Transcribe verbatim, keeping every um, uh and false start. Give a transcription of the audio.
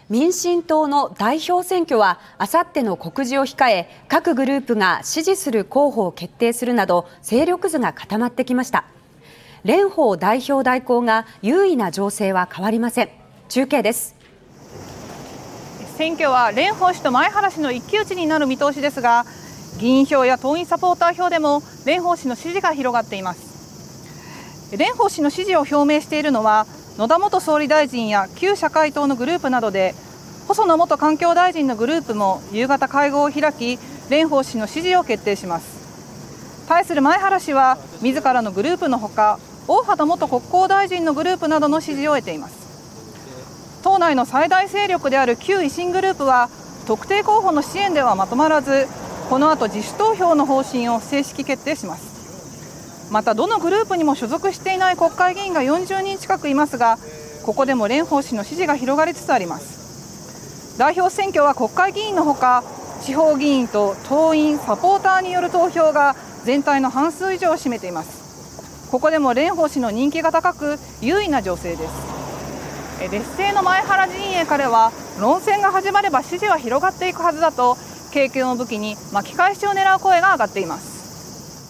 民進党の代表選挙はあさっての告示を控え、各グループが支持する候補を決定するなど勢力図が固まってきました。蓮舫代表代行が優位な情勢は変わりません。中継です。 選挙は蓮舫氏と前原氏の一騎打ちになる見通しですが、議員票や党員サポーター票でも蓮舫氏の支持が広がっています。蓮舫氏の支持を表明しているのは野田元総理大臣や旧社会党のグループなどで、細野元環境大臣のグループも夕方会合を開き、蓮舫氏の支持を決定します。対する前原氏は自らのグループのほか、大畑元国交大臣のグループなどの支持を得ています。党内の最大勢力である旧維新グループは特定候補の支援ではまとまらず、この後自主投票の方針を正式決定します。またどのグループにも所属していない国会議員がよんじゅうにん近くいますが、ここでも蓮舫氏の支持が広がりつつあります。代表選挙は国会議員のほか、地方議員と党員・サポーターによる投票が全体の半数以上を占めています。ここでも蓮舫氏の人気が高く優位な情勢です。劣勢の前原陣営からは、論戦が始まれば支持は広がっていくはずだと、経験を武器に巻き返しを狙う声が上がっています。